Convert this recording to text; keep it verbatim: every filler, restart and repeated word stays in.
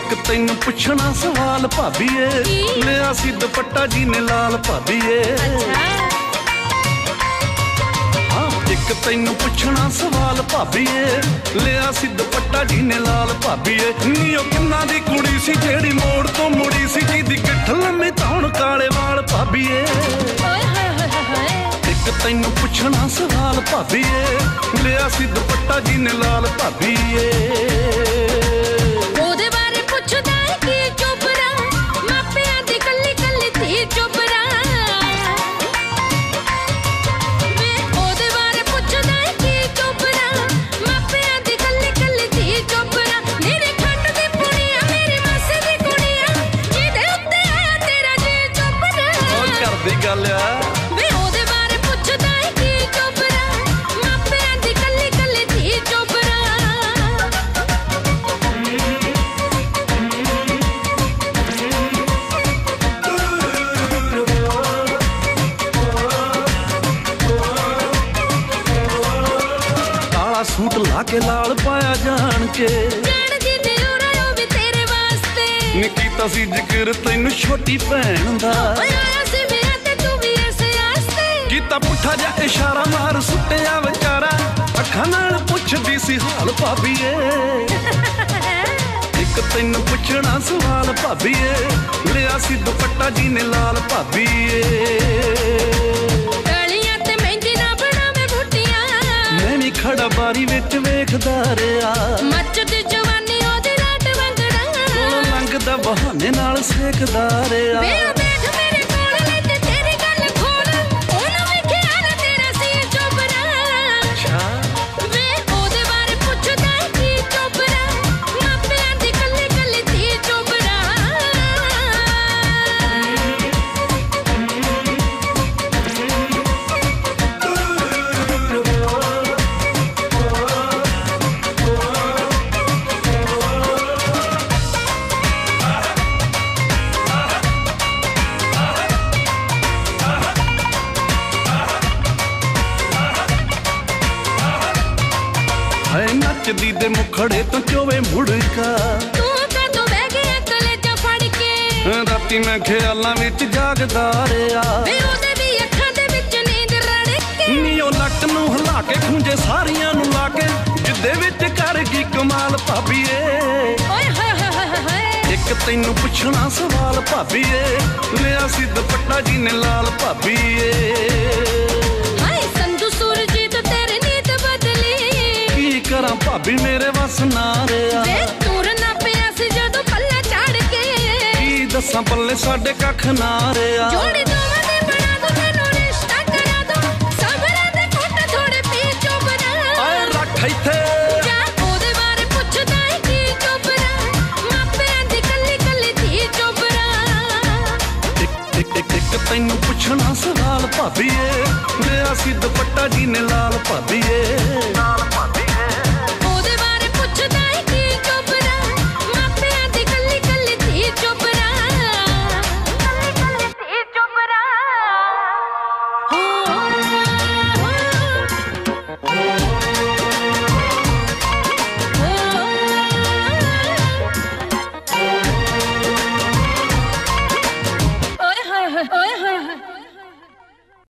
ਇੱਕ ਤੈਨੂੰ ਪੁੱਛਣਾ ਸਵਾਲ ਭਾਬੀਏ, ਲਿਆ ਸੀ ਦੁਪੱਟਾ ਜੀ ਨੇ ਲਾਲ ਭਾਬੀਏ। ਹਾਂ ਇੱਕ ਤੈਨੂੰ ਪੁੱਛਣਾ ਸਵਾਲ ਭਾਬੀਏ, ਲਿਆ ਸੀ ਦੁਪੱਟਾ ਜੀ ਨੇ ਲਾਲ ਭਾਬੀਏ। ਨੀ ਉਹ ਕਿੰਨਾ ਦੀ ਕੁੜੀ ਸੀ ਜਿਹੜੀ ਮੋੜ ਤੋਂ ਮੁੜੀ ਸੀ, ਜਿਹਦੀ ਗਿੱਠ ਲੰਮੀ ਧੌਣ ਕਾਲੇ ਵਾਲ ਭਾਬੀਏ। ਇੱਕ ਤੈਨੂੰ ਪੁੱਛਣਾ ਸਵਾਲ ਭਾਬੀਏ, ਲਿਆ ਸੀ ਦੁਪੱਟਾ ਜੀ ਨੇ ਲਾਲ ਭਾਬੀਏ। ਉਹਦੇ ਬਾਰੇ ਪੁੱਛਦਾ ਕੀ ਚੋਬਰਾ, ਮਾਪਿਆਂ ਦੀ ਕੱਲੀ ਕੱਲੀ ਧੀ ਚੋਬਰਾ। ਵੇ ਉਹਦੇ ਬਾਰੇ ਪੁੱਛਦਾ ਕੀ ਚੋਬਰਾ, ਮਾਪਿਆਂ ਦੀ ਕੱਲੀ ਕੱਲੀ ਧੀ ਚੋਬਰਾ। ਮੇਰੇ ਖੰਡ ਦੀ ਪੁੜੀਆਂ ਮੇਰੀ ਮਾਸੀ ਦੀ ਕੁੜੀਆਂ, ਜਿਹਦੇ ਉੱਤੇ ਆਇਆ ਤੇਰਾ ਜੀ ਚੋਬਰਾ। ਉਹ ਕਰਦੀ ਗੱਲ ਆ सूट ला के लाल पाया जान के, नीता सी जिक्र तेनू छोटी भैन दा, कीता पुठा जा इशारा मार सुटिया विचारा, अखां नाल पुछदी सी हाल भाबीए। एक तैनू पुछना सवाल भाबीए, लिया सी दुपट्टा जी ने लाल भाबीए। खड़ा बारी विच वेखदा रिहा, मचदी जवानी ओदी रात वंगड़ा, कोलों लंघदा बहाने नाल सेकदा रिहा। वे देख मेरे कोल लैते तेरी गल खोल, ओनू वेखिया ना तेरा सी चोबरा। अच्छा वे ओदे बारे पुछदा की चोबरा, मापियां दी कल्ली कल्ली धी चोबरा। नचदी दे मुखड़े तो चोवे मुड़का, तू कदों बह गया कलेजा फड़ के, राती मैं ख्यालां विच जागदा रिहा। वे ओदे दी अखां दे विच नींद रड़के, नी ओ लट नूं हिला के खुंजे सारियां नूं ला के, जिद्दे विच कर गई कमाल भाबीए। ओए हाय हाय हाय एक तैनू पुछना सवाल भाबीए, लिया सी दुपट्टा जी ने लाल भाबीए। करा भाभी मेरे वस ना रिहा, तुरना पिया सी जदों पल्ला चढ़ के, की दसां पल्ले साडे कख ना रिहा। जोड़ी दोवां दे बना दो तैनू रिश्ता करा दो, सबरा दे घुट थोड़े पी चोबरा। आए रख इत्थे जा ओदे बारे पुछदा की चोबरा, मापियां दी कल्ली कल्ली धी चोबरा। एक एक एक तैनू पुछना सवाल भाबीए, लिया सी दुपट्टा जी ने लाल भाबीए।